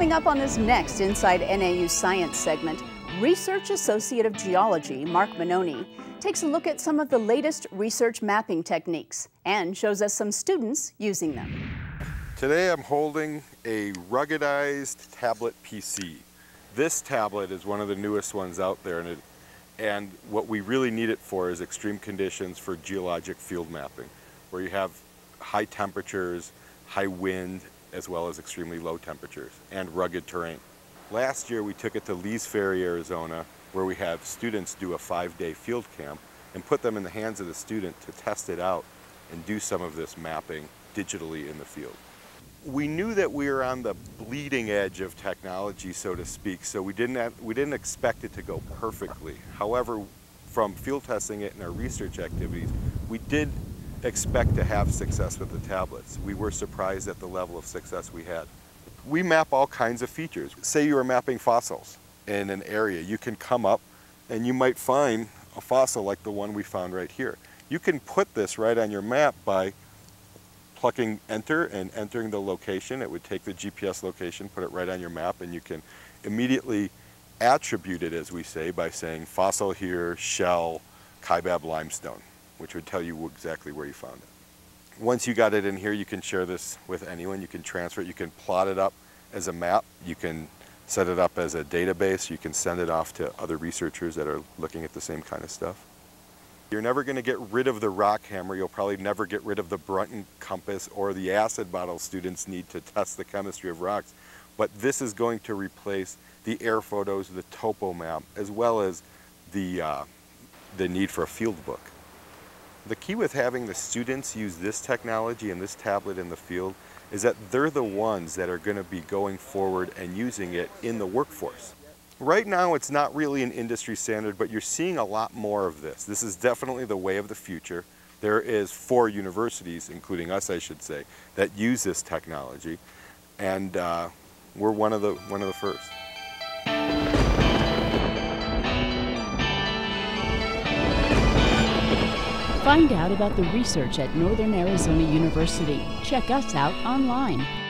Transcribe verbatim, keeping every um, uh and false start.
Coming up on this next Inside N A U Science segment, Research Associate of Geology Mark Manone takes a look at some of the latest research mapping techniques and shows us some students using them. Today I'm holding a ruggedized tablet P C. This tablet is one of the newest ones out there, and, it, and what we really need it for is extreme conditions for geologic field mapping, where you have high temperatures, high wind, as well as extremely low temperatures and rugged terrain. Last year we took it to Lee's Ferry, Arizona, where we have students do a five-day field camp and put them in the hands of the student to test it out and do some of this mapping digitally in the field. We knew that we were on the bleeding edge of technology, so to speak, so we didn't have, we didn't expect it to go perfectly. However, from field testing it in our research activities, we did expect to have success with the tablets. We were surprised at the level of success we had. We map all kinds of features. Say you are mapping fossils in an area, you can come up and you might find a fossil like the one we found right here. You can put this right on your map by plucking enter and entering the location. It would take the G P S location, put it right on your map, and you can immediately attribute it, as we say, by saying fossil here, shell, Kaibab limestone, which would tell you exactly where you found it. Once you got it in here, you can share this with anyone. You can transfer it. You can plot it up as a map. You can set it up as a database. You can send it off to other researchers that are looking at the same kind of stuff. You're never going to get rid of the rock hammer. You'll probably never get rid of the Brunton compass or the acid bottle students need to test the chemistry of rocks. But this is going to replace the air photos, the topo map, as well as the, uh, the need for a field book. The key with having the students use this technology and this tablet in the field is that they're the ones that are going to be going forward and using it in the workforce. Right now it's not really an industry standard, but you're seeing a lot more of this. This is definitely the way of the future. There is four universities, including us I should say, that use this technology, and uh, we're one of the, one of the first. Find out about the research at Northern Arizona University. Check us out online.